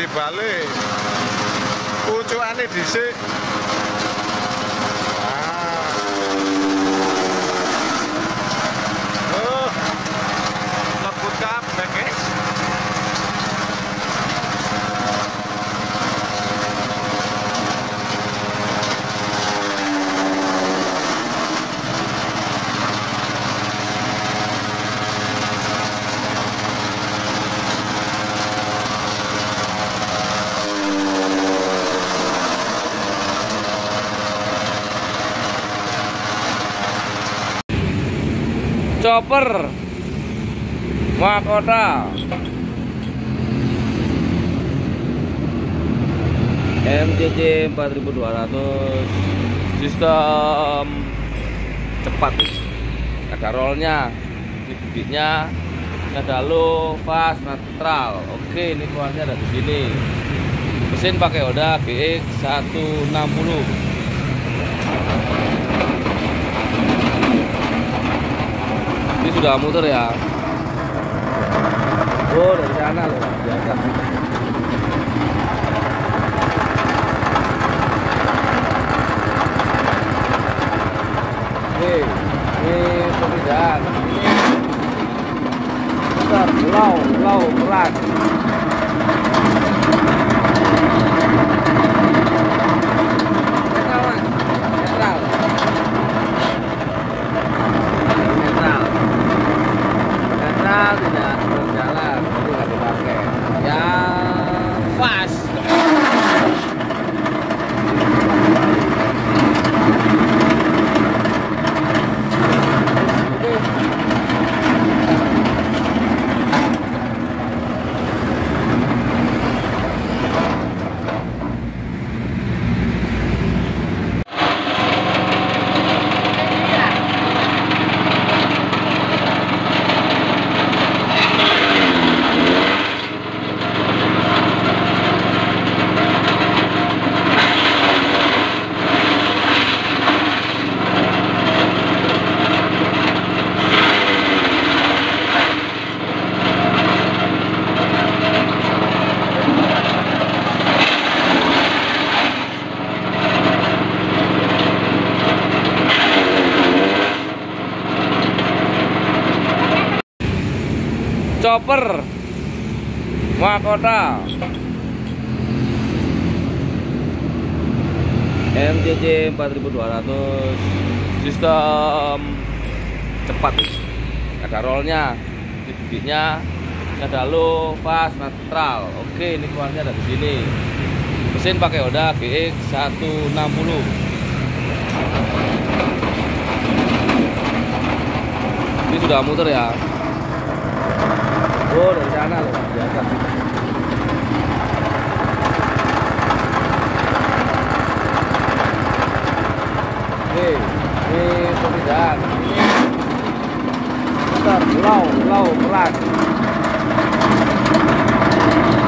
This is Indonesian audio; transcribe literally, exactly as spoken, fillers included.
dibalik. Pucukane dhisik. Oh. Lebut kabeh, guys. Chopper mahkota M C C empat ribu dua ratus, sistem cepat, ada rollnya, ini bibitnya, ada low, fast, neutral. Oke, ini keluarnya ada di sini. Mesin pakai Honda G X seratus enam puluh. Ini sudah muter ya. Oh, dari sana loh, biasa. Oke, ini perbedaan. Ini muter, low, low, pelan. Netral, Mas. Netral. Netral. Netral tidak berjalan, jadi nggak dipakai. Ya, fast. Chopper mahkota M C C empat ribu dua ratus, sistem cepat, ada rollnya, ini bibitnya, ada low, fast, neutral. Oke, ini keluarnya ada di sini. Mesin pakai Honda G X seratus enam puluh. Ini sudah muter ya. Oh, dari sana loh, biasa. Oke, ini perbedaan. Ini muter, low, low, pelan.